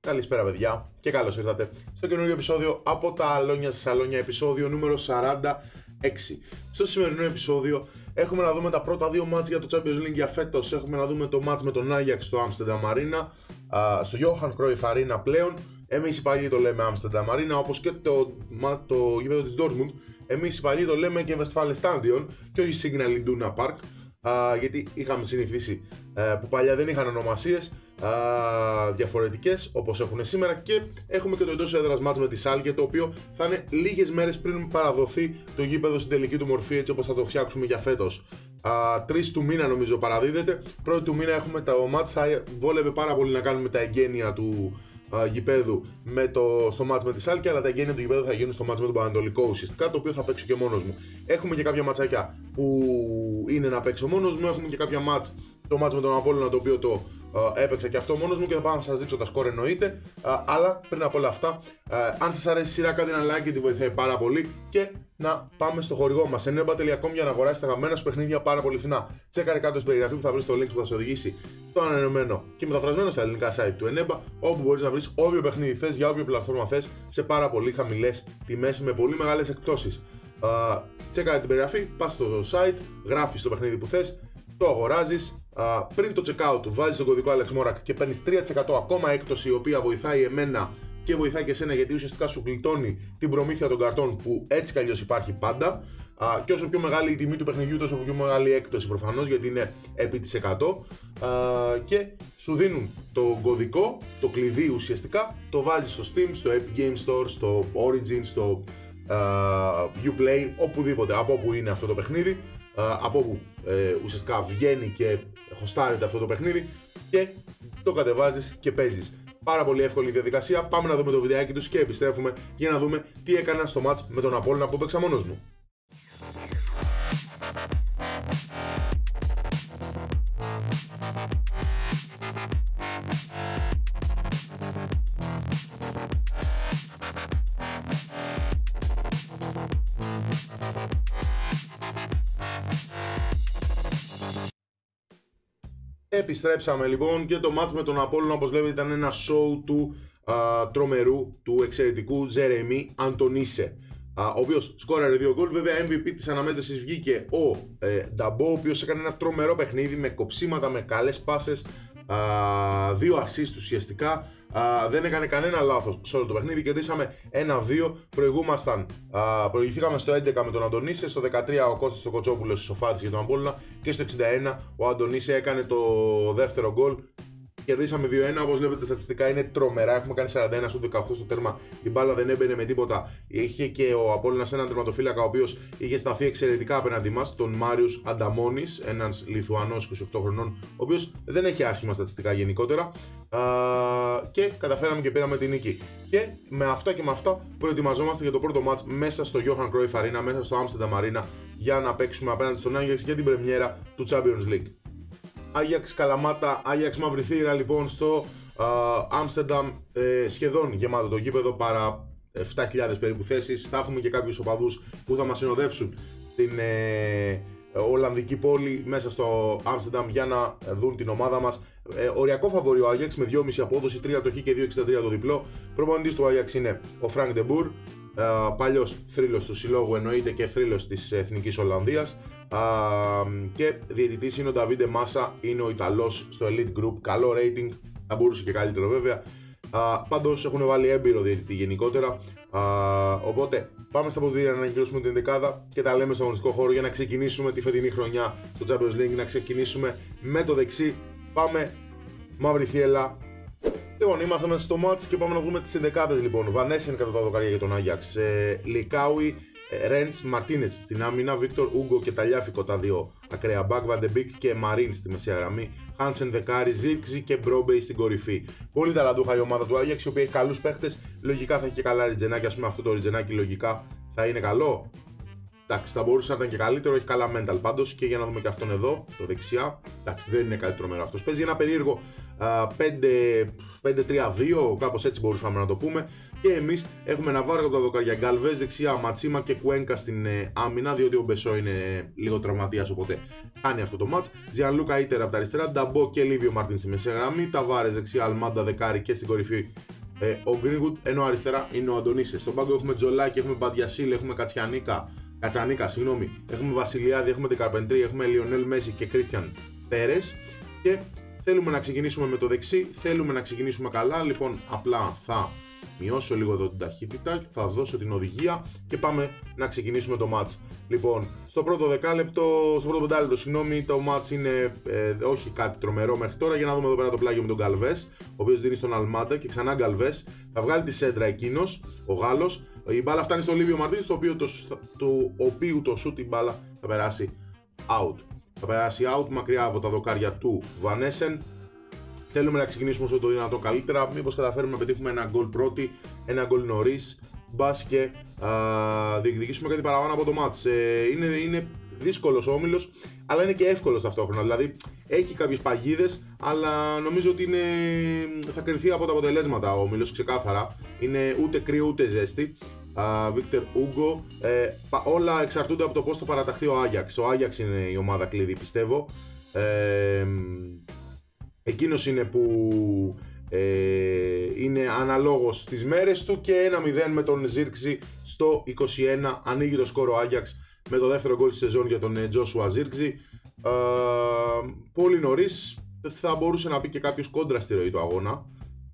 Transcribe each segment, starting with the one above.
Καλησπέρα παιδιά και καλώς ήρθατε στο καινούργιο επεισόδιο από τα Αλόνια σε Σαλόνια, επεισόδιο νούμερο 46. Στο σημερινό επεισόδιο έχουμε να δούμε τα πρώτα δύο μάτς για το Champions League για φέτος. Έχουμε να δούμε το μάτς με τον Ajax στο Amsterdam Arena, στο Johan Cruyff Arena πλέον. Εμείς οι παλιοί το λέμε Amsterdam Arena, όπως και το γήπεδο της Dortmund. Εμείς οι παλιοί το λέμε και Westfalenstadion και όχι Signal Iduna Park, γιατί είχαμε συνηθίσει που παλιά δεν είχαν ονομασίες διαφορετικές όπως έχουν σήμερα, και έχουμε και το εντός έδρας μάτς με τη Σάλκε, το οποίο θα είναι λίγες μέρες πριν παραδοθεί το γήπεδο στην τελική του μορφή, έτσι όπως θα το φτιάξουμε για φέτος. 3 του μήνα νομίζω παραδίδεται. 1η του μήνα έχουμε το μάτς. Θα βόλευε πάρα πολύ να κάνουμε τα εγγένεια του γηπέδου στο μάτς με τη Σάλκε, αλλά τα εγγένεια του γηπέδου θα γίνουν στο μάτς με τον Πανατολικό ουσιαστικά, το οποίο θα παίξω και μόνος μου. Έχουμε και κάποια ματσάκια που είναι να παίξω μόνος μου. Έχουμε και κάποια μάτς, το μάτς με τον Απόλλωνα, το οποίο το έπαιξα και αυτό μόνος μου, και θα πάω να σας δείξω τα σκορ εννοείται. Αλλά πριν από όλα αυτά, αν σας αρέσει η σειρά, κάντε ένα like γιατί βοηθάει πάρα πολύ. Και να πάμε στο χορηγό μας, eneba.com, για να αγοράσεις τα αγαπημένα σου παιχνίδια πάρα πολύ φθηνά. Τσέκαρε κάτω στην περιγραφή που θα βρεις το link που θα σε οδηγήσει στο ανανεωμένο και μεταφρασμένο στα ελληνικά site του Eneba, όπου μπορείς να βρεις όποιο παιχνίδι θες για όποια πλατφόρμα θες σε πάρα πολύ χαμηλές τιμές με πολύ μεγάλες εκπτώσεις. Τσέκαρε την περιγραφή, πας στο site, γράφεις το παιχνίδι που θες, το αγοράζεις. Πριν το checkout βάζεις τον κωδικό AlexMorak και παίρνεις 3% ακόμα έκπτωση, η οποία βοηθάει εμένα και βοηθάει και εσένα, γιατί ουσιαστικά σου γλιτώνει την προμήθεια των καρτών που έτσι κι αλλιώς υπάρχει πάντα. Και όσο πιο μεγάλη η τιμή του παιχνιδιού, τόσο πιο μεγάλη η έκπτωση προφανώς, γιατί είναι επί της 100. Και σου δίνουν το κωδικό, το κλειδί ουσιαστικά, το βάζεις στο Steam, στο Epic Games Store, στο Origin, στο Uplay, οπουδήποτε, από όπου είναι αυτό το παιχνίδι, από όπου ουσιαστικά βγαίνει και χωστάρεται αυτό το παιχνίδι, και το κατεβάζεις και παίζεις. Πάρα πολύ εύκολη διαδικασία. Πάμε να δούμε το βιντεάκι τους και επιστρέφουμε για να δούμε τι έκανα στο μάτς με τον Απόλλωνα που παίξα μόνος μου. Επιστρέψαμε λοιπόν, και το μάτς με τον Απόλλωνα, όπως βλέπετε, ήταν ένα show του τρομερού, του εξαιρετικού Τζερεμί Αντονίσε, ο οποίος σκόραρε 2 γκολ. Βέβαια MVP της αναμέτρησης βγήκε ο Νταμπό, ο οποίος έκανε ένα τρομερό παιχνίδι με κοψίματα, με καλές πάσες, 2 assist ουσιαστικά. Δεν έκανε κανένα λάθος σε όλο το παιχνίδι. Κερδίσαμε 1-2. Προηγηθήκαμε στο 11 με τον Αντονίσε. Στο 13 ο Κώστας ο Κοτσόπουλος ισοφάρισε για τον Απόλλωνα. Και στο 61 ο Αντονίσε έκανε το δεύτερο γκολ. Κερδίσαμε 2-1. Όπως βλέπετε, τα στατιστικά είναι τρομερά. Έχουμε κάνει 41 στο 18 στο τέρμα. Η μπάλα δεν έμπαινε με τίποτα. Είχε και ο Απόλλωνας έναν τερματοφύλακα, ο οποίος είχε σταθεί εξαιρετικά απέναντί μας, τον Μάριους Ανταμόνης, ένας Λιθουανός 28 χρονών, ο οποίος δεν έχει άσχημα στατιστικά γενικότερα. Και καταφέραμε και πήραμε την νίκη. Και με αυτά και με αυτά προετοιμαζόμαστε για το πρώτο μάτς μέσα στο Johan Cruyff Arena, μέσα στο Amsterdam Arena, για να παίξουμε απέναντι στον Ajax για την πρεμιέρα του Champions League. Ajax Καλαμάτα, Ajax Μαύρη Θύρα λοιπόν στο Amsterdam, σχεδόν γεμάτο το γήπεδο, παρά 7.000 περίπου θέσεις. Θα έχουμε και κάποιους οπαδούς που θα μας συνοδεύσουν την Ολλανδική πόλη μέσα στο Amsterdam για να δουν την ομάδα μας. Οριακό φαβορί ο Ajax με 2,5 απόδοση, 3 το χ και 2,63 το διπλό. Προπονητής του Ajax είναι ο Frank de Boer, παλιός θρύλος του συλλόγου εννοείται και θρύλος της Εθνικής Ολλανδίας, και διαιτητής είναι ο Νταβίντε Μάσα, είναι ο Ιταλός στο Elite Group. Καλό rating, θα μπορούσε και καλύτερο βέβαια. Πάντως έχουν βάλει έμπειρο διαιτητή γενικότερα. Οπότε πάμε στα ποδητήρια να ανακοινώσουμε την δεκάδα και τα λέμε στο αγωνιστικό χώρο για να ξεκινήσουμε τη φετινή χρονιά στο Champions League. Να ξεκινήσουμε με το δεξί. Πάμε Μαύρη Θύελα. Λοιπόν, είμαστε μέσα στο μάτς και πάμε να δούμε τις ενδεκάδες λοιπόν. Βανέσεν κατά τα δοκάρια για τον Άγιαξ. Λικάουι, Ρέντς, Μαρτίνες στην άμυνα, Βίκτορ Ούγκο και Ταλιάφικο τα δύο ακραία μπακ, Βαντεμπίκ και Μαρίν στη μεσαία γραμμή, Χάνσεν δεκάρι, Ζίρκζι και Μπρόμπεϊ στην κορυφή. Πολύ ταλαντούχα η ομάδα του Άγιαξ, η οποία έχει καλούς παίχτες. Λογικά θα έχει και καλά ριτζενάκι. Ας πούμε, αυτό το ριτζενάκι λογικά θα είναι καλό. Εντάξει, θα μπορούσε να ήταν και καλύτερο, έχει καλά mental πάντως. Και για να δούμε και αυτόν εδώ, το δεξιά. Εντάξει, δεν είναι κάτι τρομερό αυτός. Παίζει ένα περίεργο 5-3-2, κάπως έτσι μπορούσαμε να το πούμε. Και εμείς έχουμε Ναβάρο από τα δοκάρια, Γκαλβές δεξιά, Ματσίμα και Κουένκα στην άμυνα, διότι ο Μπεσό είναι λίγο τραυματίας, οπότε κάνει αυτό το μάτς. Τζιανλούκα Ίτερ από τα αριστερά, Νταμπό και Λίβιο Μάρτιν στη μεσαία γραμμή, Ταβάρες δεξιά, Αλμάντα δεκάρι και στην κορυφή ο Greenwood, ενώ αριστερά είναι ο Αντωνίσης. Στον πάγκο έχουμε Τζολάκη, έχουμε Μπαντιασίλ, έχουμε Κατσανίκα, έχουμε Βασιλιάδη, έχουμε Ντεκαρπεντρί, έχουμε Λιονέλ Μέση και Κρίστιαν Πέρες. Και θέλουμε να ξεκινήσουμε με το δεξί, θέλουμε να ξεκινήσουμε καλά. Λοιπόν, απλά θα μειώσω λίγο εδώ την ταχύτητα, θα δώσω την οδηγία και πάμε να ξεκινήσουμε το match. Λοιπόν, στο πρώτο πεντάλεπτο, το match είναι όχι κάτι τρομερό μέχρι τώρα. Για να δούμε εδώ πέρα το πλάγιο με τον Γκαλβές, ο οποίος δίνει στον Αλμάντα και ξανά Γκαλβές. Θα βγάλει τη σέντρα εκείνος, ο Γάλλος. Η μπάλα φτάνει στο Λίβιο Μαρτίν, το οποίο το σουτ η μπάλα θα περάσει out. Θα περάσει out μακριά από τα δοκάρια του Βανέσεν. Θέλουμε να ξεκινήσουμε όσο το δυνατόν καλύτερα. Μήπως καταφέρουμε να πετύχουμε ένα γκολ πρώτη, ένα γκολ νωρίς. Μπας και διεκδικήσουμε κάτι παραπάνω από το μάτς. Είναι δύσκολος ο όμιλος, αλλά είναι και εύκολος ταυτόχρονα. Δηλαδή έχει κάποιες παγίδες, αλλά νομίζω ότι θα κριθεί από τα αποτελέσματα ο όμιλος ξεκάθαρα. Είναι ούτε κρύο ούτε ζέστη. Βίκτορ Ούγκο. Όλα εξαρτούνται από το πώς θα παραταχθεί ο Άγιαξ. Ο Άγιαξ είναι η ομάδα κλειδί, πιστεύω. Εκείνος είναι που είναι αναλόγως στις μέρες του. Και 1-0 με τον Ζίρκζι στο 21. Ανοίγει το σκορ ο Άγιαξ με το δεύτερο γκολ της σεζόν για τον Τζόσουα Ζίρκζι. Πολύ νωρίς, θα μπορούσε να πει και κάποιος κόντρα στη ροή του αγώνα.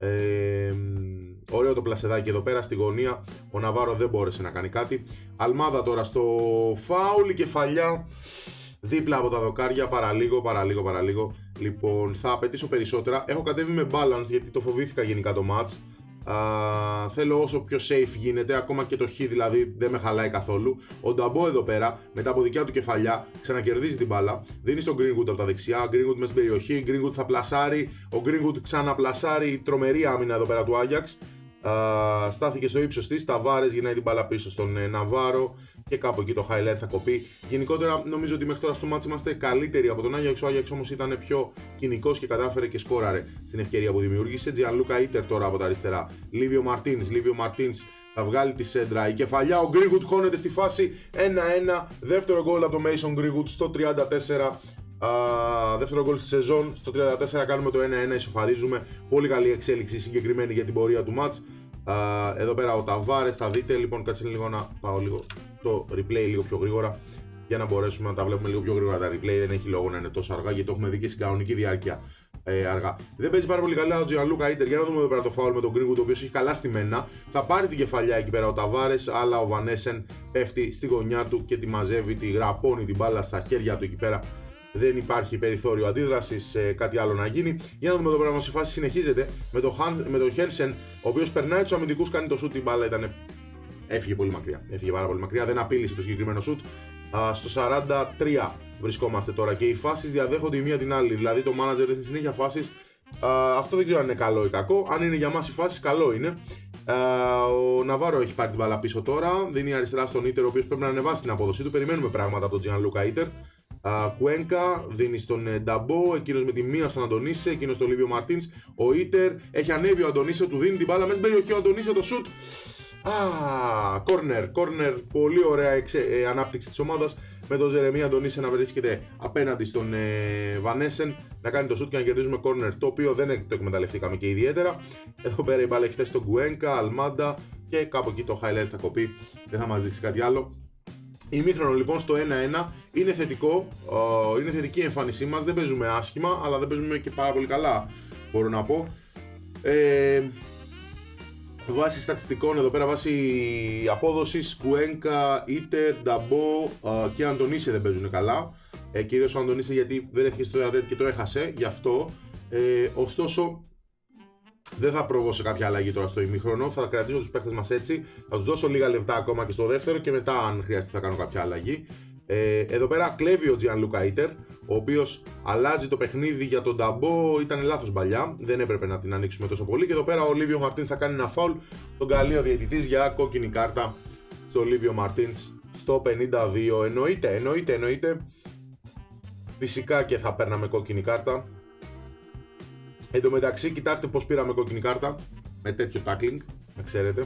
Ωραίο το πλασεδάκι εδώ πέρα στη γωνία. Ο Ναβάρο δεν μπόρεσε να κάνει κάτι. Αλμάδα τώρα στο φάουλ, η κεφαλιά δίπλα από τα δοκάρια. Παραλίγο. Λοιπόν, θα απαιτήσω περισσότερα. Έχω κατέβει με balance γιατί το φοβήθηκα γενικά το match. Θέλω όσο πιο safe γίνεται, ακόμα και το χ δηλαδή δεν με χαλάει καθόλου. Ο Νταμπό εδώ πέρα, μετά από δικιά του κεφαλιά, ξανακερδίζει την μπάλα. Δίνει στον Greenwood από τα δεξιά. Greenwood μέσα στην περιοχή. Greenwood θα πλασάρει. Ο Greenwood ξαναπλασάρει. Τρομερή άμυνα εδώ πέρα του Άγιαξ. Στάθηκε στο ύψος της. Ταβάρες γυρνάει την μπάλα πίσω στον Ναβάρο. Και κάπου εκεί το highlight θα κοπεί. Γενικότερα νομίζω ότι μέχρι τώρα στο μάτς είμαστε καλύτεροι από τον Άγιαξ. Ο Άγιαξ όμως ήταν πιο κοινικός και κατάφερε και σκόραρε στην ευκαιρία που δημιούργησε. Τζιανλούκα Ίτερ τώρα από τα αριστερά. Λίβιο Μαρτίνς θα βγάλει τη σέντρα. Η κεφαλιά, ο Greenwood χώνεται στη φάση 1-1. Δεύτερο γκολ από το Mason Greenwood στο 34. Δεύτερο γκολ στη σεζόν. Στο 34 κάνουμε το 1-1, ισοφαρίζουμε. Πολύ καλή εξέλιξη συγκεκριμένη για την πορεία του μάτς. Εδώ πέρα ο Ταβάρες, θα δείτε. Λοιπόν, κάτσε λίγο να πάω λίγο το replay λίγο πιο γρήγορα για να μπορέσουμε να τα βλέπουμε λίγο πιο γρήγορα τα replay. Δεν έχει λόγο να είναι τόσο αργά γιατί το έχουμε δει και στην κανονική διάρκεια αργά. Δεν παίζει πάρα πολύ καλά ο Τζιανλούκα Ίτερ. Για να δούμε εδώ πέρα το φάουλ με τον Greenwood, ο οποίος έχει καλά στημένα. Θα πάρει την κεφαλιά εκεί πέρα ο Ταβάρες, αλλά ο Βανέσεν πέφτει στη γωνιά του και τη μαζεύει, τη γραπώνει την μπάλα στα χέρια του εκεί πέρα. Δεν υπάρχει περιθώριο αντίδρασης, κάτι άλλο να γίνει. Για να δούμε εδώ πέρα, μας η φάση συνεχίζεται με τον Χένσεν, ο οποίος περνάει τους αμυντικούς, κάνει το σουτ, η μπάλα έφυγε πολύ μακριά. Έφυγε πάρα πολύ μακριά, δεν απείλησε το συγκεκριμένο σουτ. Στο 43 βρισκόμαστε τώρα και οι φάσεις διαδέχονται η μία την άλλη. Δηλαδή το manager έχει συνέχεια φάσεις. Αυτό δεν ξέρω αν είναι καλό ή κακό. Αν είναι για μας οι φάσεις, καλό είναι. Ο Ναβάρο έχει πάρει την μπάλα πίσω τώρα. Δίνει αριστερά στον Ίτερ, ο οποίος πρέπει να ανεβάσει την απόδοσή του. Περιμένουμε πράγματα από τον Τζιανλούκα Ίτερ. Κουένκα δίνει στον Νταμπό, εκείνος με τη μία στον Αντωνίσε, εκείνος στον Λίβιο Μαρτίνς. Ο Ίτερ έχει ανέβει, ο Αντωνίσε του δίνει την μπάλα μέσα στην περιοχή. Ο Αντωνίσε το σουτ. Κόρνερ, πολύ ωραία ανάπτυξη της ομάδας με τον Ζερεμί Αντωνίσε να βρίσκεται απέναντι στον Βανέσεν, να κάνει το σουτ και να κερδίζουμε κόρνερ, το οποίο δεν το εκμεταλλευτήκαμε και ιδιαίτερα. Εδώ πέρα η μπάλα έχει φτάσει στον Κουένκα, Αλμάντα και κάπου εκεί το highlight θα κοπεί, δεν θα μας δείξει κάτι άλλο. Ημίχρονο λοιπόν στο 1-1 είναι θετικό, είναι θετική η εμφάνισή μας, δεν παίζουμε άσχημα αλλά δεν παίζουμε και πάρα πολύ καλά, μπορώ να πω. Βάσει στατιστικών εδώ πέρα, βάσει απόδοσης, Κουένκα, Ίτερ, Νταμπό και Αντωνίσε δεν παίζουν καλά. Κυρίως ο Αντωνίσε γιατί βρέθηκε στο διαδέτη και το έχασε, γι' αυτό. Ωστόσο δεν θα προβώ σε κάποια αλλαγή τώρα στο ημίχρονο, θα κρατήσω τους παίχτες μας έτσι, θα τους δώσω λίγα λεπτά ακόμα και στο δεύτερο και μετά αν χρειαστεί θα κάνω κάποια αλλαγή. Εδώ πέρα κλέβει ο Τζιανλούκα Ίτερ, ο οποίος αλλάζει το παιχνίδι για τον Νταμπό, ήταν λάθος μπαλιά, δεν έπρεπε να την ανοίξουμε τόσο πολύ. Και εδώ πέρα ο Λίβιο Μαρτίνς θα κάνει ένα φάουλ, τον καλεί ο διαιτητής για κόκκινη κάρτα στο Λίβιο Μαρτίνς στο 52. Εννοείται. Φυσικά και θα παίρναμε κόκκινη κάρτα. Εν τω μεταξύ, κοιτάξτε πως πήραμε κόκκινη κάρτα με τέτοιο tackling, να ξέρετε.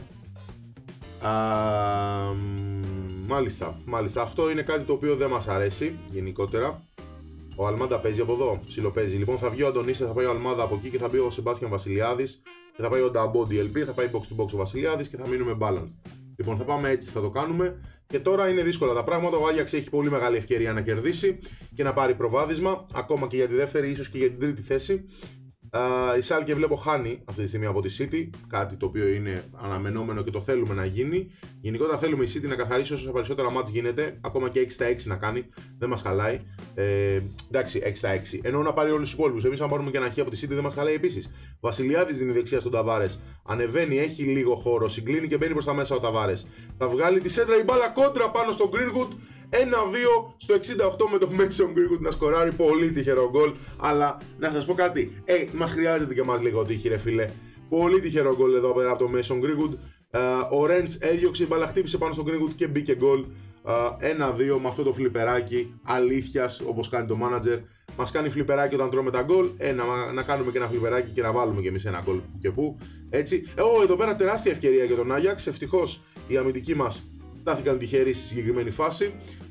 Μάλιστα, αυτό είναι κάτι το οποίο δεν μας αρέσει γενικότερα. Ο Αλμάντα παίζει από εδώ, ψιλοπαίζει. Λοιπόν, θα βγει ο Αντωνίσε, θα πάει ο Αλμάδα από εκεί και θα μπει ο Σεμπάστιαν Βασιλιάδης. και θα πάει ο Νταμπό DLP, θα πάει box to box ο Βασιλιάδης και θα μείνουμε balanced. Λοιπόν, θα πάμε έτσι, θα το κάνουμε. Και τώρα είναι δύσκολα τα πράγματα. Ο Άγιαξ έχει πολύ μεγάλη ευκαιρία να κερδίσει και να πάρει προβάδισμα, ακόμα και για τη δεύτερη, ίσως και για την τρίτη θέση. Η Σάλκε βλέπω χάνει αυτή τη στιγμή από τη City, κάτι το οποίο είναι αναμενόμενο και το θέλουμε να γίνει. Γενικότερα θέλουμε η City να καθαρίσει όσο περισσότερα μάτς γίνεται, ακόμα και 6-6 να κάνει, δεν μας χαλάει. Εντάξει, 6-6. Ενώ να πάρει όλους τους υπόλοιπους. Εμείς, αν πάρουμε και ένα χ από τη City, δεν μας χαλάει επίσης. Βασιλιάδης δίνει δεξιά στον Ταβάρες. Ανεβαίνει, έχει λίγο χώρο, συγκλίνει και μπαίνει προς τα μέσα ο Ταβάρες. Θα βγάλει τη σέντρα, η μπάλα κόντρα πάνω στον Greenwood. 1-2 στο 68 με το Mason Greenwood να σκοράρει. Πολύ τυχερό γκολ. Αλλά να σας πω κάτι. Μας χρειάζεται και μας λίγο τύχη, ρε φίλε. Πολύ τυχερό γκολ εδώ πέρα από το Mason Greenwood. Ο Ρέντς έδιωξε, η μπάλα χτύπησε πάνω στον Greenwood και μπήκε γκολ. 1-2 με αυτό το φλιπεράκι αλήθειας, όπως κάνει το manager. Μας κάνει φλιπεράκι όταν τρώμε τα γκολ. Να κάνουμε και ένα φλιπεράκι και να βάλουμε και εμείς ένα γκολ που και που. Έτσι. Εδώ πέρα τεράστια ευκαιρία για τον Άγιαξ. Ευτυχώς οι αμυντικοί μας στάθηκαν τυχεροί στη συγκεκριμένη φάση.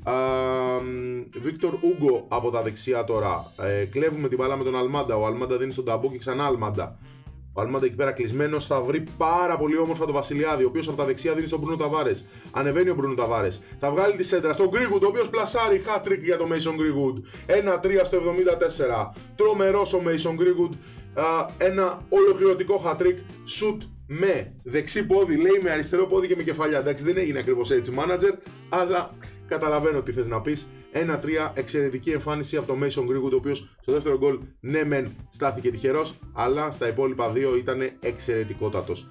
Βίκτορ Ούγκο από τα δεξιά τώρα. Κλέβουμε την μπάλα με τον Αλμάντα. Ο Αλμάντα δίνει στον Ταμπό και ξανά Αλμάντα. Ο Αλμάντα εκεί πέρα κλεισμένος θα βρει πάρα πολύ όμορφα τον Βασιλιάδη, ο οποίος από τα δεξιά δίνει στον Μπρούνο Ταβάρες. Ανεβαίνει ο Μπρούνο Ταβάρες. Θα βγάλει τη σέντρα στον Greenwood, ο οποίος πλασάρει hat-trick για τον Mason Greenwood. 1-3 στο 74. Τρομερός ο Mason Greenwood. Ένα ολοκληρωτικό hat-trick. Shoot με δεξί πόδι, λέει με αριστερό πόδι και με κεφαλιά. Εντάξει, δεν έγινε ακριβώς έτσι manager, αλλά καταλαβαίνω τι θες να πεις. 1-3, εξαιρετική εμφάνιση από τον Mason Greenwood, ο οποίος στο δεύτερο γκολ ναι μεν στάθηκε τυχερός, αλλά στα υπόλοιπα δύο ήταν εξαιρετικότατος.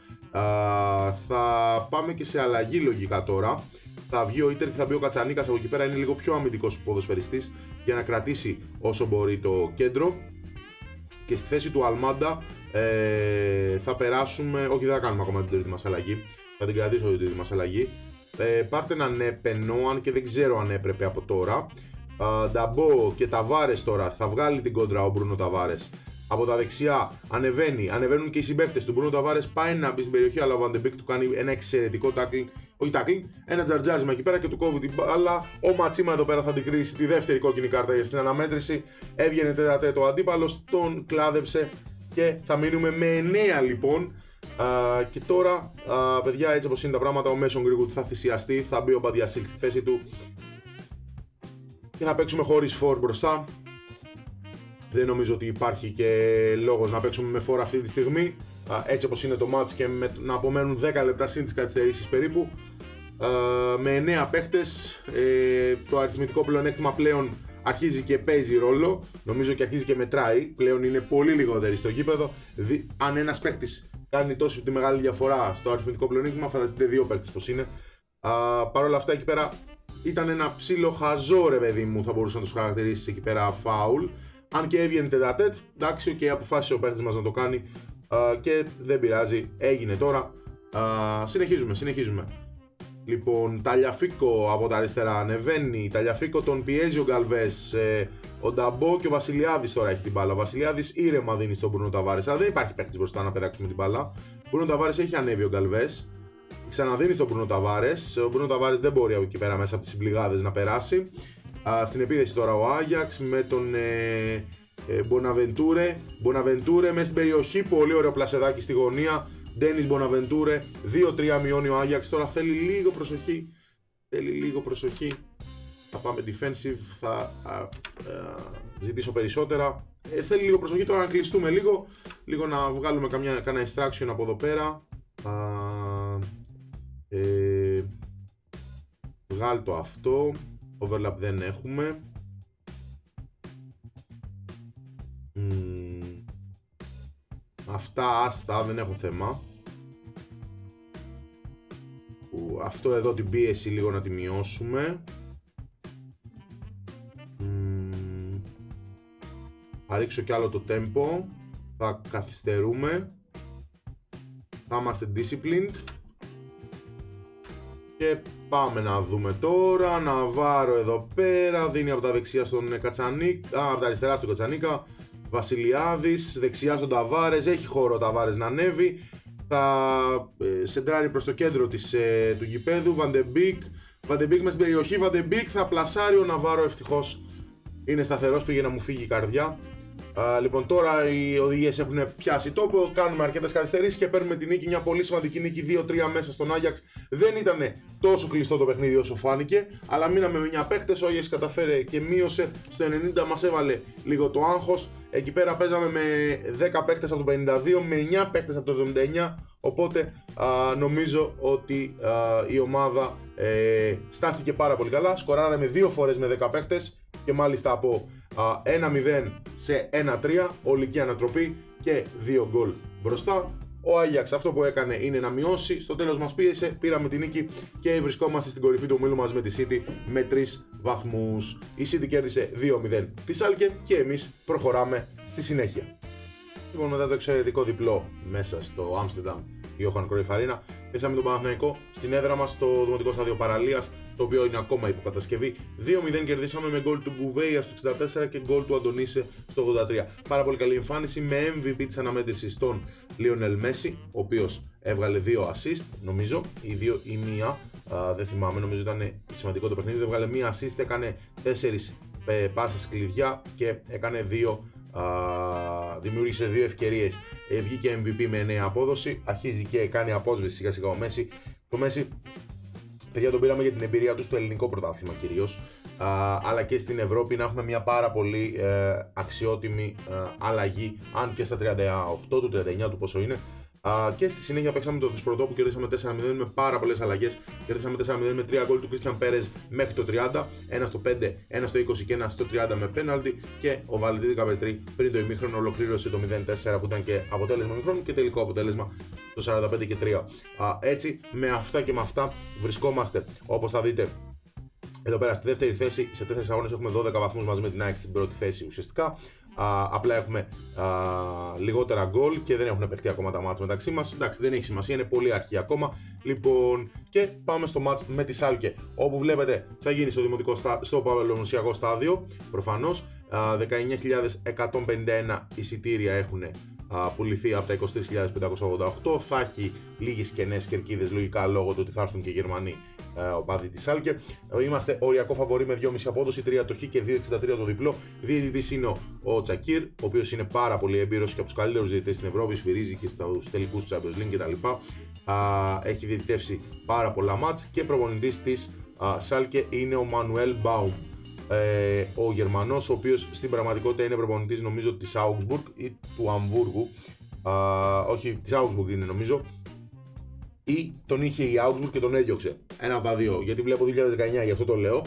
Θα πάμε και σε αλλαγή λογικά τώρα. Θα βγει ο Ίτερ και θα μπει ο Κατσανίκας. Από εκεί πέρα είναι λίγο πιο αμυντικός ποδοσφαιριστής για να κρατήσει όσο μπορεί το κέντρο. Και στη θέση του Αλμάντα θα περάσουμε. Όχι, δεν θα κάνουμε ακόμα την τρίτη μας αλλαγή. Θα την κρατήσω την τρίτη μας αλλαγή. Πάρτε έναν έπαινο, αν και δεν ξέρω αν έπρεπε από τώρα. Νταμπό και Ταβάρες τώρα. Θα βγάλει την κόντρα ο Μπρούνο Ταβάρες. Από τα δεξιά ανεβαίνουν και οι συμπαίκτες του. Μπρούνο Ταβάρες πάει να μπει στην περιοχή, αλλά ο Βαντεμπίκ του κάνει ένα εξαιρετικό tackling. Όχι tackling, ένα τζαρτζάρισμα εκεί πέρα και του κόβει την μπάλα. Ο Ματσίμα εδώ πέρα θα την κρίσει τη δεύτερη κόκκινη κάρτα για στην αναμέτρηση. Έβγαινε τέταρτο ο αντίπαλος, τον κλάδεψε και θα μείνουμε με 9 λοιπόν. Και τώρα, παιδιά, έτσι όπως είναι τα πράγματα, ο Mason Greenwood θα θυσιαστεί, θα μπει ο Μπαντιασίλ στη θέση του και θα παίξουμε χωρίς φορ μπροστά. Δεν νομίζω ότι υπάρχει και λόγος να παίξουμε με φορ αυτή τη στιγμή, έτσι όπως είναι το match και να απομένουν 10 λεπτά συν τις καθυστερήσεις περίπου. Με 9 παίχτες, το αριθμητικό πλεονέκτημα πλέον αρχίζει και παίζει ρόλο, νομίζω και αρχίζει και μετράει, πλέον είναι πολύ λιγότεροι στο γήπεδο. Αν ένας παίχτης κάνει τόσο τη μεγάλη διαφορά στο αριθμητικό πλεονέκτημα, φανταστείτε δύο παίκτες πως είναι. Παρ' όλα αυτά εκεί πέρα ήταν ένα ψήλο χαζό, ρε παιδί μου, θα μπορούσε να τους χαρακτηρίσεις εκεί πέρα φάουλ. Αν και έβγαινε τετατέτ, εντάξει, και αποφάσισε ο παίκτης μας να το κάνει και δεν πειράζει, έγινε τώρα. Συνεχίζουμε. Λοιπόν, Ταλιαφίκο από τα αριστερά ανεβαίνει. Ταλιαφίκο τον πιέζει ο Γκαλβές. Ο Νταμπό και ο Βασιλιάδης τώρα έχει την μπάλα. Ο Βασιλιάδης ήρεμα δίνει στον Μπρούνο Ταβάρες. Αλλά δεν υπάρχει παίκτης μπροστά να πετάξουμε την μπάλα. Ο Μπρούνο Ταβάρες έχει ανέβει ο Γκαλβές. Ξαναδίνει στον Μπρούνο Ταβάρες. Ο Μπρούνο Ταβάρες δεν μπορεί από εκεί πέρα μέσα από τις συμπληγάδες να περάσει. Στην επίθεση τώρα ο Άγιαξ με τον Μποναβεντούρε. Μποναβεντούρε μέσα στην περιοχή. Πολύ ωραίο πλασεδάκι στη γωνία. Ντένις Μποναβεντούρε, 2-3 μειώνει ο Άγιαξ. Τώρα θέλει λίγο προσοχή. Θα πάμε defensive, θα ζητήσω περισσότερα. Θέλει λίγο προσοχή τώρα να κλειστούμε λίγο να βγάλουμε κανένα instruction από εδώ πέρα. Βγάλ το αυτό, overlap δεν έχουμε. Αυτά άστα, δεν έχω θέμα. Αυτό εδώ την πίεση λίγο να τη μειώσουμε. Θα ρίξω κι άλλο το tempo. Θα καθυστερούμε. Θα είμαστε disciplined. Και πάμε να δούμε τώρα. Ναβάρο εδώ πέρα. Δίνει από τα δεξιά στον Κατσανίκα. Από τα αριστερά στον Κατσανίκα. Βασιλιάδης, δεξιά στον Ταβάρες, έχει χώρο ο Ταβάρες να ανέβει. Θα σεντράρει προς το κέντρο του γηπέδου. Βαντεμπίκ μες στην περιοχή. Βαντεμπίκ θα πλασάρει ο Ναβάρο, ευτυχώς είναι σταθερός, πήγε να μου φύγει η καρδιά. Λοιπόν, τώρα οι οδηγίες έχουν πιάσει τόπο, κάνουμε αρκετές καθυστερήσεις και παίρνουμε τη νίκη, μια πολύ σημαντική νίκη 2-3 μέσα στον Άγιαξ. Δεν ήταν τόσο κλειστό το παιχνίδι όσο φάνηκε, αλλά μείναμε με 9 παίχτες, ο Άγιαξ καταφέρε και μείωσε, στο 90 μας έβαλε λίγο το άγχος. Εκεί πέρα παίζαμε με 10 παίχτες από το 52, με 9 παίχτες από το 79, οπότε νομίζω ότι η ομάδα στάθηκε πάρα πολύ καλά. Σκοράραμε 2 φορές με 10 παίχτες και μάλιστα από 1-0 σε 1-3, ολική ανατροπή και 2 γκολ μπροστά. Ο Άγιαξ αυτό που έκανε είναι να μειώσει, στο τέλος μας πίεσε, πήραμε τη νίκη και βρισκόμαστε στην κορυφή του ομίλου μαζί με τη City με 3 βαθμούς. Η City κέρδισε 2-0 τη Σάλκε και εμείς προχωράμε στη συνέχεια. Λοιπόν, μετά το εξαιρετικό διπλό μέσα στο Άμστερνταμ Johan Cruyff Arena, πέσαμε τον Παναθηναϊκό στην έδρα μας στο Δημοτικό Στάδιο Παραλίας, το οποίο είναι ακόμα υποκατασκευή. 2-0 κερδίσαμε με γκολ του Γκουβέια στο 64 και γκολ του Αντωνίσε στο 83. Πάρα πολύ καλή εμφάνιση με MVP της αναμέτρησης στον Λίονελ Μέση, ο οποίος έβγαλε 2 assist, νομίζω, ή 2 ή 1, δεν θυμάμαι, νομίζω ήταν σημαντικό το παιχνίδι. Έβγαλε 1 assist, έκανε 4 πάσες κλειδιά και έκανε 2. Δημιούργησε 2 ευκαιρίες. Βγήκε MVP με 9 απόδοση. Αρχίζει και κάνει απόσβεση σιγά σιγά ο Μέση. Το Μέση, παιδιά, τον πήραμε για την εμπειρία του στο ελληνικό πρωτάθλημα κυρίως, αλλά και στην Ευρώπη, να έχουμε μια πάρα πολύ αξιότιμη αλλαγή, αν και στα 38 του, 39 του πόσο είναι. Και στη συνέχεια παίξαμε το Θεσπρωτό που κερδίσαμε 4-0 με πάρα πολλές αλλαγές. Κερδίσαμε 4-0 με 3 γκολ του Κρίστιαν Πέρες μέχρι το 30, ένα στο 5, ένα στο 20 και ένα στο 30 με πέναλτι. Και ο Βαλεντίνη Καπετρί πριν το ημίχρονο ολοκλήρωσε το 0-4 που ήταν και αποτέλεσμα ημίχρονου και τελικό αποτέλεσμα το 45 και 3. Έτσι, με αυτά και με αυτά βρισκόμαστε, όπως θα δείτε, εδώ πέρα στη δεύτερη θέση. Σε 4 αγώνες έχουμε 12 βαθμούς μαζί με την ΑΕΚ στην πρώτη θέση ουσιαστικά. Απλά έχουμε λιγότερα γκολ και δεν έχουν παιχτεί ακόμα τα μάτς μεταξύ μας. Εντάξει, δεν έχει σημασία, είναι πολύ αρχή ακόμα. Λοιπόν, και πάμε στο μάτς με τη Σάλκε, όπου βλέπετε θα γίνει στο Παυλονοσιακό στάδιο. Προφανώς 19.151 εισιτήρια έχουν πουληθεί από τα 23.588. Θα έχει λίγες κενές κερκίδες λογικά λόγω του ότι θα έρθουν και οι Γερμανοί οπαδοί της Σάλκε. Είμαστε οριακό φαβορί με 2,5 απόδοση, 3 το χ και 2,63 το διπλό. Διαιτητής είναι ο Τσακίρ, ο οποίος είναι πάρα πολύ έμπειρος και από τους καλύτερους διαιτητές στην Ευρώπη, σφυρίζει και στους τελικούς του Champions League κτλ. Έχει διαιτητεύσει πάρα πολλά μάτς και προπονητής της Σάλκε είναι ο Μανουέλ Μπάουμ. Ο Γερμανός, ο οποίος στην πραγματικότητα είναι προπονητής νομίζω της Augsburg ή του Αμβούργου, όχι της Augsburg είναι νομίζω, ή τον είχε η Augsburg και τον έδιωξε, ένα από τα δύο, γιατί βλέπω 2019, γι' αυτό το λέω.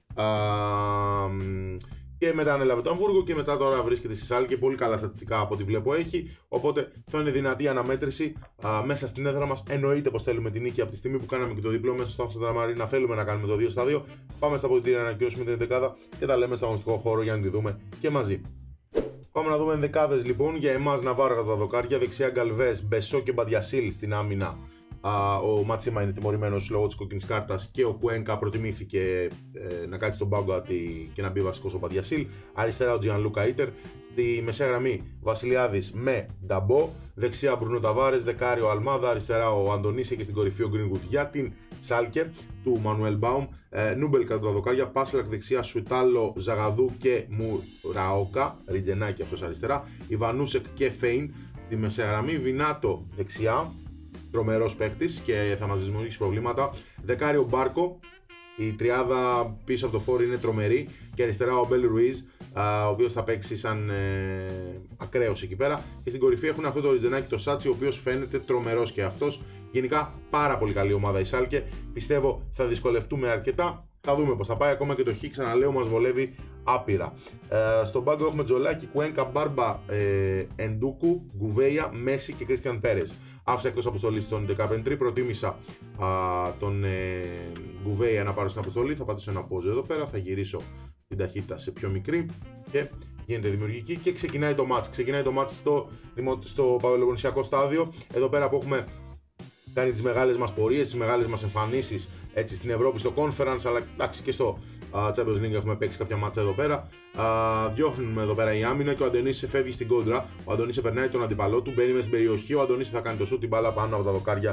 Και μετά ανέλαβε το Αμβούργο και μετά τώρα βρίσκεται στη Σάλκε. Πολύ καλά στατιστικά από ό,τι βλέπω έχει. Οπότε θα είναι δυνατή αναμέτρηση μέσα στην έδρα μας. Εννοείται πως θέλουμε την νίκη από τη στιγμή που κάναμε και το διπλό μέσα στο Άμστερνταμ Αρίνα. Θέλουμε να κάνουμε το 2-2. Πάμε στα αποδυτήρια να ανακοινώσουμε την ενδεκάδα και τα λέμε στο αγωνιστικό χώρο για να τη δούμε και μαζί. Πάμε να δούμε ενδεκάδες λοιπόν. Για εμάς Ναβάρο κατά τα δοκάρια. Δεξιά Γκαλβές, Μπεσό και Μπαντιασίλ στην άμυνα. Ο Ματσίμα είναι τιμωρημένος λόγω της κόκκινης κάρτας και ο Κουένκα προτιμήθηκε να κάτσει στον πάγκο και να μπει βασικός ο Παντιασίλ. Αριστερά ο Τζιανλούκα Ίτερ. Στη μεσαία γραμμή Βασιλιάδης με Νταμπό. Δεξιά Μπρουνό Ταβάρες, δεκάριο Αλμάδα. Αριστερά ο Αντωνίσε και στην κορυφή ο Γκρίνγουτ για την Σάλκε του Μανουέλ Μπάουμ. Νούμπελ κατά τα δοκάρια. Πάσλακ δεξιά, Σουιτάλο, Ζαγαδού και Μουραόκα. Ριτζενάκη αυτός αριστερά. Ιβανούσεκ και Φέιν. Τη μεσαία γραμμή Βινάτο δεξιά. Τρομερός παίκτης και θα μας δημιουργήσει προβλήματα. Δεκάριο Μπάρκο, η τριάδα πίσω από το φόρ είναι τρομερή. Και αριστερά ο Μπέλ Ρουίζ, ο οποίος θα παίξει σαν ακραίος εκεί πέρα. Και στην κορυφή έχουν αυτό το Ριτζενάκι, το Σάτσι, ο οποίος φαίνεται τρομερός και αυτός. Γενικά πάρα πολύ καλή ομάδα η Σάλκε. Πιστεύω θα δυσκολευτούμε αρκετά. Θα δούμε πως θα πάει. Ακόμα και το Χ, ξαναλέω, μας βολεύει άπειρα. Στον πάγκο έχουμε Τζολάκι, Κουένκα, Μπάρμπα, Εντούκου, Γκουβέια, Μέση και Κρίστιαν Πέρες. Άφησα εκτός αποστολής τον Ντεκαπεντρί, προτίμησα τον Γκουβέια να πάρω στην αποστολή. Θα πατήσω ένα πόζο εδώ πέρα, θα γυρίσω την ταχύτητα σε πιο μικρή και γίνεται δημιουργική και ξεκινάει το μάτς. Ξεκινάει το μάτς στο Παυλοποννησιακό στάδιο, εδώ πέρα που έχουμε κάνει τις μεγάλες μας πορείες, τις μεγάλες μας εμφανίσεις έτσι, στην Ευρώπη, στο Conference, αλλά εντάξει και στο Champions League έχουμε παίξει κάποια μάτσα εδώ πέρα. Διώχνουμε εδώ πέρα η άμυνα και ο Αντωνίσε φεύγει στην κόντρα. Ο Αντωνίσε περνάει τον αντιπαλό του, μπαίνει μέσα στην περιοχή. Ο Αντωνίσε θα κάνει το σουτ, την μπάλα πάνω από τα δοκάρια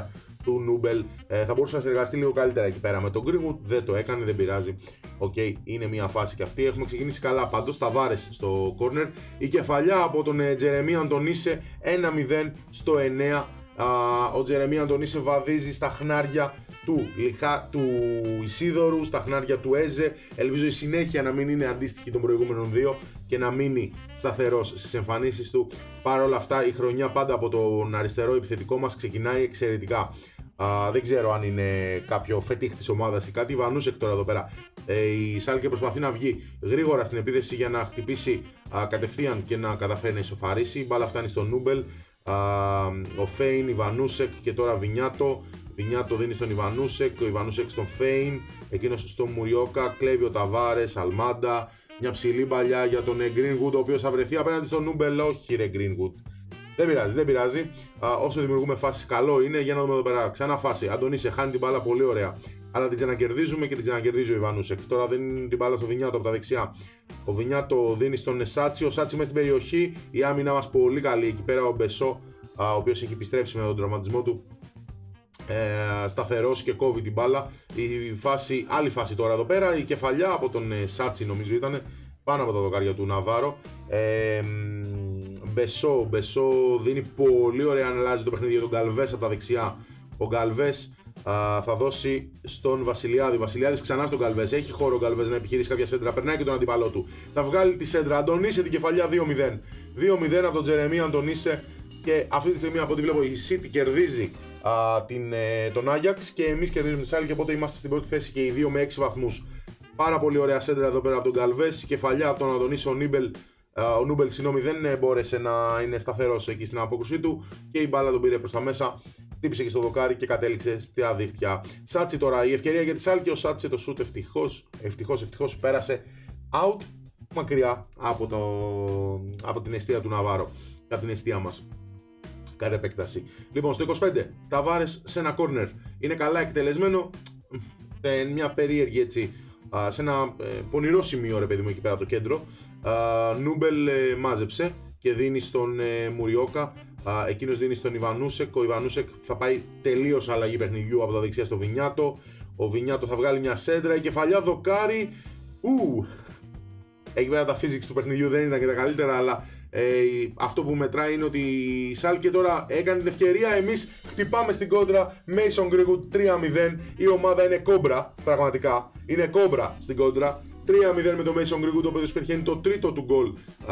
του Νούμπελ. Θα μπορούσε να συνεργαστεί λίγο καλύτερα εκεί πέρα με τον Greenwood. Δεν το έκανε, δεν πειράζει. Είναι μια φάση και αυτή. Έχουμε ξεκινήσει καλά πάντως. Ταβάρες στο corner. Η κεφαλιά από τον Τζερεμί Αντονίσε 1-0 στο 9. Ο Τζερεμί Αντονίσε βαδίζει στα χνάρια του Ισίδωρου, στα χνάρια του Έζε. Ελπίζω η συνέχεια να μην είναι αντίστοιχη των προηγούμενων δύο και να μείνει σταθερός στις εμφανίσεις του. Παρ' όλα αυτά, η χρονιά πάντα από τον αριστερό επιθετικό μας ξεκινάει εξαιρετικά. Δεν ξέρω αν είναι κάποιο φετίχ της ομάδας ή κάτι. Βανούσεκ τώρα εδώ πέρα. Η Σάλκε προσπαθεί να βγει γρήγορα στην επίθεση για να χτυπήσει κατευθείαν και να καταφέρει να ισοφαρίσει. Η μπάλα φτάνει στον Νούμπελ. Ο Φέιν, Ιβανούσεκ και τώρα Βινιάτο. Βινιάτο δίνει στον Ιβανούσεκ, ο Ιβανούσεκ στον Φέιν, εκείνος στον Μουριόκα, κλέβει ο Ταβάρες, Αλμάντα. Μια ψηλή παλιά για τον Greenwood, ο οποίος θα βρεθεί απέναντι στον Νούμπελ. Όχι ρε Greenwood. Δεν πειράζει. Όσο δημιουργούμε φάσεις, καλό είναι. Για να δούμε εδώ πέρα. Ξανά φάση. Αντωνίσε, χάνει την μπάλα πολύ ωραία. Αλλά την ξανακερδίζουμε και την ξανακερδίζει ο Ιβανούσεκ. Τώρα δίνει την μπάλα στο Βινιάτο από τα δεξιά. Ο Βινιάτο δίνει στον Σάτσι. Ο Σάτσι μέσα στην περιοχή. Η άμυνα μας πολύ καλή. Εκεί πέρα ο Μπεσό, ο οποίος έχει επιστρέψει με τον τραυματισμό του, σταθερός και κόβει την μπάλα. Άλλη φάση τώρα εδώ πέρα. Η κεφαλιά από τον Σάτσι νομίζω ήταν πάνω από τα δοκάρια του Ναβάρο. Μπεσό δίνει πολύ ωραία, αλλάζει το παιχνίδι για τον Γκαλβές από τα δεξιά. Ο Γκαλβές θα δώσει στον Βασιλιάδη. Βασιλιάδης ξανά στον Γκαλβές. Έχει χώρο ο Γκαλβές να επιχειρήσει κάποια σέντρα. Περνάει και τον αντιπαλό του. Θα βγάλει τη σέντρα. Αντωνίσε την κεφαλιά 2-0. 2-0 από τον Τζερεμί Αντωνίσε. Και αυτή τη στιγμή από ό,τι βλέπω η City κερδίζει τον Άγιαξ και εμείς κερδίζουμε τη Σάλκε. Οπότε είμαστε στην πρώτη θέση και οι δύο με 6 βαθμούς. Πάρα πολύ ωραία σέντρα εδώ πέρα από τον Γκαλβές. Η κεφαλιά από τον Αντωνίσε. Ο Νούμπελ δεν μπόρεσε να είναι σταθερός εκεί στην απόκρουσή του και η μπάλα τον πήρε προς τα μέσα. Χτύπησε και στο δοκάρι και κατέληξε στα δίχτυα. Σάτσι τώρα, η ευκαιρία για τη Σάλκε. Ο Σάτσι το σούτ ευτυχώς πέρασε out μακριά από την εστία του Ναβάρο. Από την εστία μας. Καλή επέκταση. Λοιπόν, στο 25, Ταβάρες σε ένα corner. Είναι καλά εκτελεσμένο. Μια περίεργη έτσι. Σε ένα πονηρό σημείο, ρε παιδί μου, εκεί πέρα το κέντρο. Νούμπελ μάζεψε και δίνει στον Μουριόκα. Εκείνος δίνει στον Ιβανούσεκ. Ο Ιβανούσεκ θα πάει τελείως αλλαγή παιχνιδιού από τα δεξιά στο Βινιάτο. Ο Βινιάτο θα βγάλει μια σέντρα. Η κεφαλιά δοκάρι. Εκεί πέρα τα physics του παιχνιδιού δεν ήταν και τα καλύτερα, αλλά αυτό που μετράει είναι ότι η Σάλκε τώρα έκανε την ευκαιρία. Εμείς χτυπάμε στην κόντρα. Mason Greenwood 3-0. Η ομάδα είναι κόμπρα, πραγματικά. Είναι κόμπρα στην κόντρα. 3-0 με το Mason Greenwood, ο οποίος πετυχαίνει το τρίτο του γκολ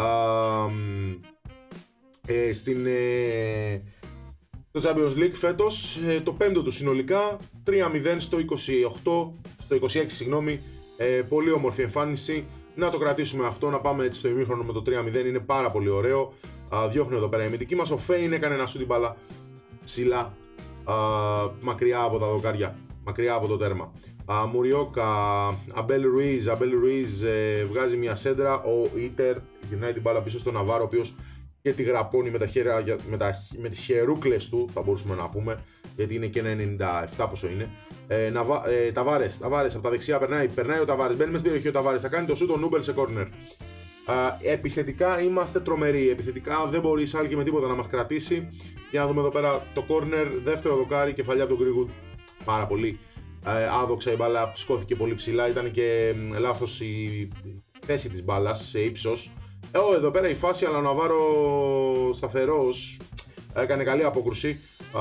στο Champions League φέτος, το πέμπτο του συνολικά. 3-0 στο 26, συγγνώμη. Πολύ όμορφη εμφάνιση. Να το κρατήσουμε αυτό, να πάμε έτσι στο ημίχρονο με το 3-0, είναι πάρα πολύ ωραίο. Διώχνει εδώ πέρα η αμυντική μας. Ο Φέιν έκανε ένα σούτ μπάλα ψηλά, μακριά από τα δοκάρια, μακριά από το τέρμα. Μουριόκα, Αμπέλ Ρουίζ βγάζει μια σέντρα. Ο Ίτερ γυρνάει την μπάλα πίσω στον Ναβάρο, ο οποίος και τη γραπώνει με τις χερούκλες του, θα μπορούσαμε να πούμε, γιατί είναι και ένα 97 πόσο είναι. Ταβάρες από τα δεξιά περνάει ο Ταβάρες, μπαίνει μέσα στην περιοχή ο Ταβάρες, θα κάνει το σούτ ο Νούμπελ σε κόρνερ. Επιθετικά είμαστε τρομεροί, επιθετικά δεν μπορεί η Σάλκε με τίποτα να μας κρατήσει. Για να δούμε εδώ πέρα το κόρνερ, δεύτερο δοκάρι, κεφαλιά από τον Greenwood, πάρα πολύ άδοξα η μπάλα, σκόθηκε πολύ ψηλά, ήταν και λάθος η θέση της μπάλας σε ύψος. Εδώ πέρα η φάση, αλλά ο Ναβάρο σταθερός, έκανε καλή απόκρουση.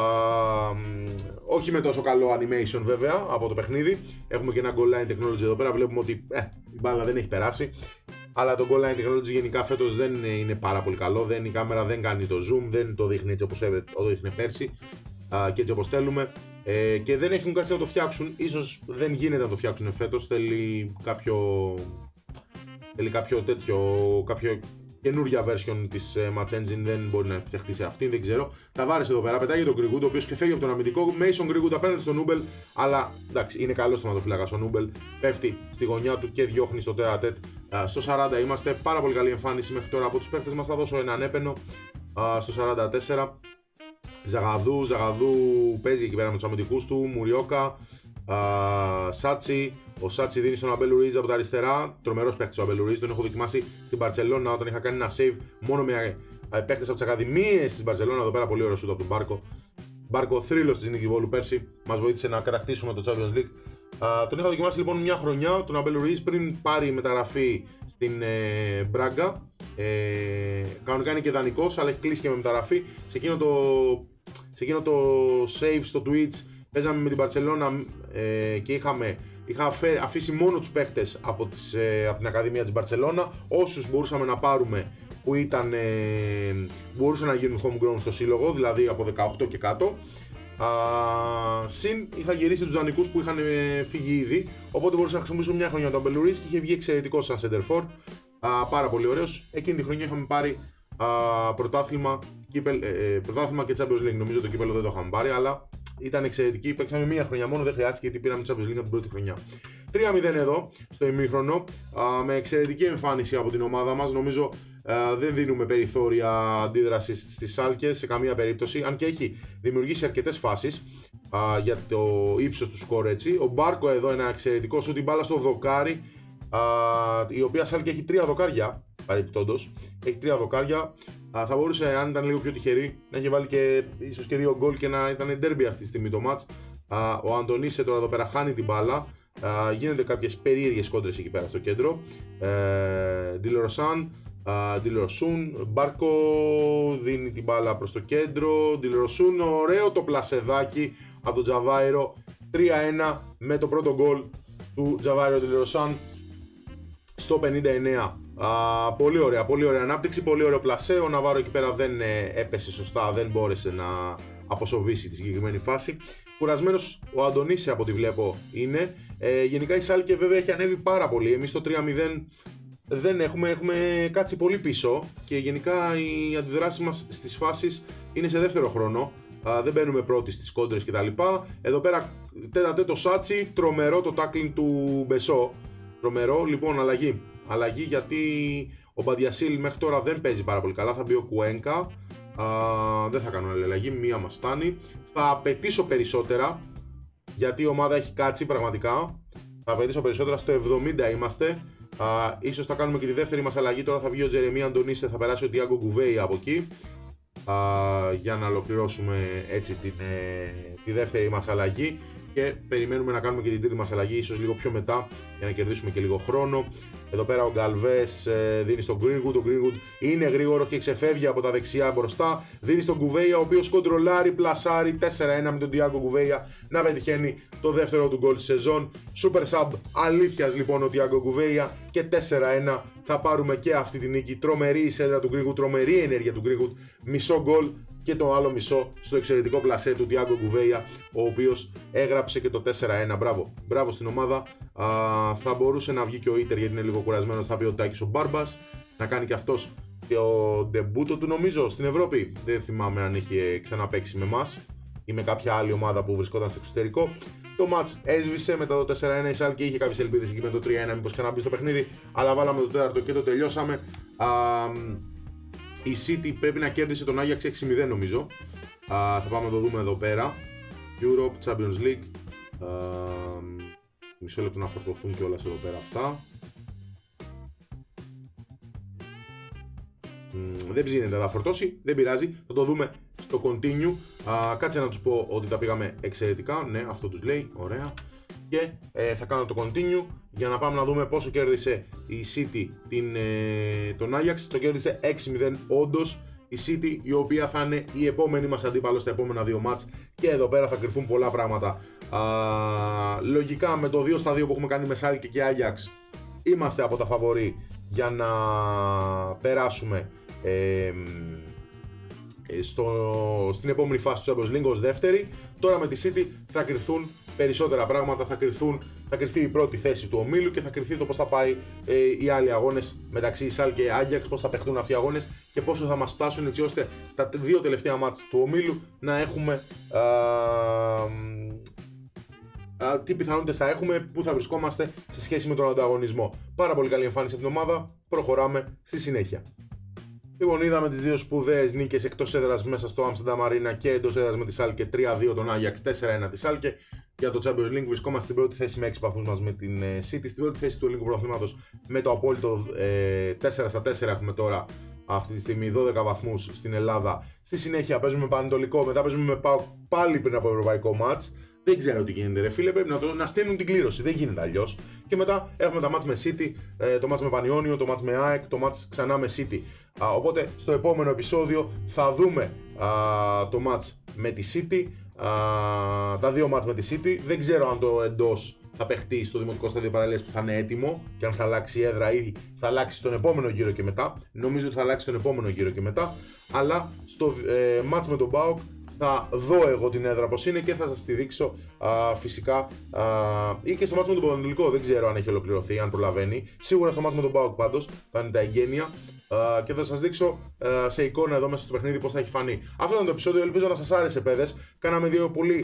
Όχι με τόσο καλό animation βέβαια από το παιχνίδι. Έχουμε και ένα goal line technology εδώ πέρα. Βλέπουμε ότι η μπάλα δεν έχει περάσει. Αλλά το goal line technology γενικά φέτος δεν είναι πάρα πολύ καλό. Η κάμερα δεν κάνει το zoom, δεν το δείχνει έτσι όπως το δείχνει πέρσι και έτσι όπως θέλουμε. Και δεν έχουν κάτσει να το φτιάξουν. Ίσως δεν γίνεται να το φτιάξουν φέτος. Θέλει κάποιο καινούρια version της Match Engine, δεν μπορεί να φτιαχτεί σε αυτήν, δεν ξέρω. Ταβάρες εδώ πέρα, πετάγει τον Greenwood, ο οποίος και φεύγει από τον αμυντικό. Mason Greenwood απέναντι στον Νούμπελ, αλλά εντάξει, είναι καλός θεματοφύλακας ο Νούμπελ. Πέφτει στη γωνιά του και διώχνει στο τέτα-τέτ. Στο 40 είμαστε, πάρα πολύ καλή εμφάνιση μέχρι τώρα από τους παίχτες μας. Θα δώσω έναν έπαινο στο 44. Ζαγαδού παίζει εκεί πέρα με τους αμυντικούς του. Μουριόκα, Σάτσι. Ο Σάτσι δίνει στον Αμπέλ Ρουίζ από τα αριστερά. Τρομερός παίκτης ο Αμπέλ Ρουίζ. Τον έχω δοκιμάσει στην Μπαρτσελόνα όταν είχα κάνει ένα save μόνο με παίκτες από τις ακαδημίες της Μπαρτσελόνα. Εδώ πέρα πολύ ωραίο σούτ από τον Μπάρκο. Μπάρκο θρύλος της Νίκη Βόλου πέρσι, μας βοήθησε να κατακτήσουμε το Champions League. Τον είχα δοκιμάσει λοιπόν μια χρονιά, τον Αμπέλ Ρουίζ, πριν πάρει μεταγραφή στην Μπράγκα. Κανονικά είναι και δανεικός, αλλά έχει κλείσει και με μεταγραφή. Σε εκείνο το save στο Twitch παίζαμε με την Μπαρτσελώνα και είχα αφήσει μόνο τους παίχτες από την Ακαδημία της Μπαρτσελώνα. Όσους μπορούσαμε να πάρουμε που μπορούσαν να γίνουν homegrown στο σύλλογο, δηλαδή από 18 και κάτω. Συν είχα γυρίσει τους δανεικούς που είχαν φύγει ήδη, οπότε μπορούσα να χρησιμοποιήσω μια χρονιά τον Μπελουρίς και είχε βγει εξαιρετικό σαν center for. Πάρα πολύ ωραίος. Εκείνη τη χρονιά είχαμε πάρει πρωτάθλημα και Champions League. Νομίζω το κύπελο δεν το είχαμε πάρει, αλλά ήταν εξαιρετική. Παίξαμε μια χρονιά μόνο, δεν χρειάστηκε γιατί πήραμε Champions League από την πρώτη χρονιά. 3-0 εδώ στο ημίχρονο, με εξαιρετική εμφάνιση από την ομάδα μας. Νομίζω δεν δίνουμε περιθώρια αντίδρασης στις Σάλκε σε καμία περίπτωση, αν και έχει δημιουργήσει αρκετές φάσεις για το ύψος του σκορ έτσι. Ο Μπάρκο εδώ ένα εξαιρετικό σουτ, την μπάλα στο δοκάρι, η οποία Σάλκε έχει 3 δοκάρια παρεπιπτόντως. Έχει 3 δοκάρια. Θα μπορούσε, αν ήταν λίγο πιο τυχερή, να έχει βάλει και ίσως και 2 γκολ και να ήταν ντέρμπι αυτή τη στιγμή το μάτς. Ο Αντωνίσε τώρα εδώ πέρα χάνει την μπάλα. Γίνονται κάποιες περίεργες κόντρες εκεί πέρα στο κέντρο. Ντιλεροσούν, Μπάρκο δίνει την μπάλα προς το κέντρο. Ντιλεροσούν, ωραίο το πλασεδάκι από τον Τζαβάιρο. 3-1 με το πρώτο γκολ του Τζαβάιρο Ντιλεροσάν στο 59. Πολύ ωραία ανάπτυξη, πολύ ωραίο πλασέ. Ο Ναβάρο εκεί πέρα δεν έπεσε σωστά, δεν μπόρεσε να αποσοβήσει τη συγκεκριμένη φάση. Κουρασμένος ο Αντωνίσε από ό,τι βλέπω είναι. Γενικά η Σάλκε βέβαια έχει ανέβει πάρα πολύ. Εμείς το 3-0 δεν έχουμε κάτσει πολύ πίσω και γενικά οι αντιδράσεις μας στις φάσεις είναι σε δεύτερο χρόνο. Δεν μπαίνουμε πρώτοι στις κόντρες κτλ. Εδώ πέρα τέταρτο Σάτσι, τρομερό το tackling του Μπεσό. Τρομερό, λοιπόν αλλαγή γιατί ο Μπαντιασίλ μέχρι τώρα δεν παίζει πάρα πολύ καλά. Θα μπει ο Κουένκα. Δεν θα κάνω άλλη αλλαγή, μία μας φτάνει. Θα απαιτήσω περισσότερα γιατί η ομάδα έχει κάτσει πραγματικά. Θα απαιτήσω περισσότερα, στο 70 είμαστε. Ίσως θα κάνουμε και τη δεύτερη μας αλλαγή. Τώρα θα βγει ο Τζερεμί Αντωνίσε, θα περάσει ο Τιάγκο Γκουβέι από εκεί, για να ολοκληρώσουμε έτσι τη δεύτερη μας αλλαγή. Και περιμένουμε να κάνουμε και την τρίτη μας αλλαγή, ίσως λίγο πιο μετά, για να κερδίσουμε και λίγο χρόνο. Εδώ πέρα ο Γκαλβές δίνει στον Greenwood. Ο Greenwood είναι γρήγορο και ξεφεύγει από τα δεξιά μπροστά. Δίνει στον Γκουβέια, ο οποίος κοντρολάρει, πλασάρει 4-1 με τον Τιάγκο Γκουβέια να πετυχαίνει το δεύτερο του γκολ της σεζόν. Super sub αλήθειας λοιπόν ο Τιάγκο Γκουβέια και 4-1 θα πάρουμε και αυτή τη νίκη. Τρομερή η σέντρα του Greenwood, τρομερή ενέργεια του Greenwood. Μισό γκολ και το άλλο μισό στο εξαιρετικό πλασέ του Τιάγκο Γκουβέια, ο οποίος έγραψε και το 4-1. Μπράβο στην ομάδα. Θα μπορούσε να βγει και ο Ίτερ γιατί είναι λίγο κουρασμένος. Θα βγει ο Τάκης ο Μπάρμπας να κάνει και αυτός το ντεμπούτο του, νομίζω, στην Ευρώπη. Δεν θυμάμαι αν είχε ξαναπαίξει με εμάς ή με κάποια άλλη ομάδα που βρισκόταν στο εξωτερικό. Το match έσβησε μετά το 4-1. Η Σάλκε είχε κάποιες ελπίδες εκεί με το 3-1, μήπως και να μπει στο παιχνίδι, αλλά βάλαμε το τέταρτο και το τελειώσαμε. Η City πρέπει να κέρδισε τον Άγιαξ 6-0 νομίζω. Θα πάμε να το δούμε εδώ πέρα. Europe, Champions League. Μισό λεπτό να φορτωθούν και όλα εδώ πέρα αυτά. Δεν ψήνεται να φορτώσει, δεν πειράζει, θα το δούμε στο continue. Κάτσε να τους πω ότι τα πήγαμε εξαιρετικά, ναι, αυτό τους λέει, ωραία. Και θα κάνω το continue για να πάμε να δούμε πόσο κέρδισε η City τον Ajax. Το κέρδισε 6-0 όντως η City, η οποία θα είναι η επόμενη μας αντίπαλος στα επόμενα δύο μάτς, και εδώ πέρα θα κρυφθούν πολλά πράγματα. Λογικά με το 2-2 που έχουμε κάνει με Σάλκε και Ajax είμαστε από τα φαβορί για να περάσουμε στην επόμενη φάση του Champions League ως δεύτερη. Τώρα με τη City θα κρυφθούν περισσότερα πράγματα, θα κρυφθεί η πρώτη θέση του ομίλου και θα κρυφθεί το πώς θα πάει οι άλλοι αγώνες μεταξύ Σάλκε και Ajax, πώς θα παιχτούν αυτοί οι αγώνες και πόσο θα μας φτάσουν, έτσι ώστε στα δύο τελευταία μάτς του ομίλου να έχουμε τι πιθανότητες θα έχουμε, πού θα βρισκόμαστε σε σχέση με τον ανταγωνισμό. Πάρα πολύ καλή εμφάνιση από την ομάδα, προχωράμε στη συνέχεια. Λοιπόν, είδαμε τις δύο σπουδαίες νίκες εκτός έδρας μέσα στο Amsterdam Arena και εντός έδρας με τη Σάλκε, 3-2 τον Ajax, 4-1 τη Σάλκε. Για το Champions League βρισκόμαστε στην πρώτη θέση με 6 βαθμούς μας με την City, στην πρώτη θέση του ελληνικού πρωταθλήματος με το απόλυτο 4-4 έχουμε τώρα αυτή τη στιγμή, 12 βαθμούς στην Ελλάδα. Στη συνέχεια παίζουμε με Πανετολικό, μετά παίζουμε με ΠΑΟΚ πάλι πριν από ευρωπαϊκό μάτς. Δεν ξέρω τι γίνεται, ρε φίλε. Πρέπει να στέλνουν την κλήρωση. Δεν γίνεται αλλιώς. Και μετά έχουμε τα μάτς με City, το μάτς με Πανιόνιο, το μάτς με ΑΕΚ, το μάτς ξανά με City. Οπότε στο επόμενο επεισόδιο θα δούμε το μάτς με τη City, τα δύο μάτς με τη City. Δεν ξέρω αν το εντός θα παιχτεί στο Δημοτικό Στάδιο Παραλίας που θα είναι έτοιμο και αν θα αλλάξει η έδρα ή θα αλλάξει στον επόμενο γύρο και μετά. Νομίζω ότι θα αλλάξει στον επόμενο γύρο και μετά. Αλλά στο μάτς με τον ΠΑΟΚ θα δω εγώ την έδρα πως είναι και θα σας τη δείξω φυσικά, ή και στο μάτς με τον Πανετολικό. Δεν ξέρω αν έχει ολοκληρωθεί, αν προλαβαίνει. Σίγουρα στο μάτς με τον ΠΑΟΚ πάντως θα είναι τα εγγένεια και θα σας δείξω σε εικόνα εδώ μέσα στο παιχνίδι πως θα έχει φανεί. Αυτό ήταν το επεισόδιο, ελπίζω να σας άρεσε, παιδες. Κάναμε δύο πολύ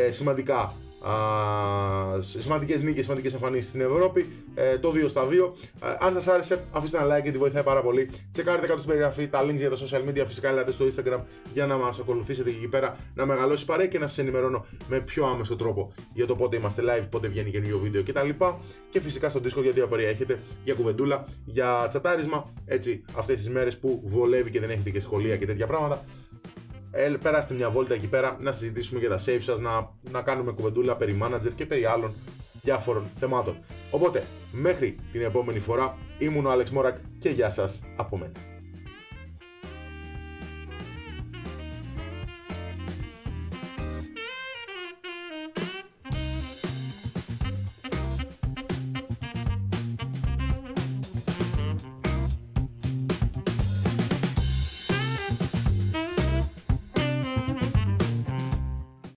σημαντικές νίκες, σημαντικές εμφανίσεις στην Ευρώπη, το 2 στα 2. Αν σας άρεσε, αφήστε ένα like γιατί βοηθάει πάρα πολύ. Τσεκάρετε κάτω στην περιγραφή τα links για τα social media. Φυσικά ελάτε στο Instagram για να μας ακολουθήσετε και εκεί πέρα, να μεγαλώσει παρέα και να σας ενημερώνω με πιο άμεσο τρόπο για το πότε είμαστε live, πότε βγαίνει καινούργιο βίντεο κτλ. Και φυσικά στο Discord γιατί απορία έχετε για κουβεντούλα, για τσατάρισμα, έτσι αυτές τις μέρες που βολεύει και δεν έχετε και σχολεία και τέτοια πράγματα. Περάστε μια βόλτα εκεί πέρα να συζητήσουμε για τα save σας, να κάνουμε κουβεντούλα περί manager και περί άλλων διάφορων θεμάτων. Οπότε, μέχρι την επόμενη φορά, ήμουν ο Alex Morak και γεια σας από μένα.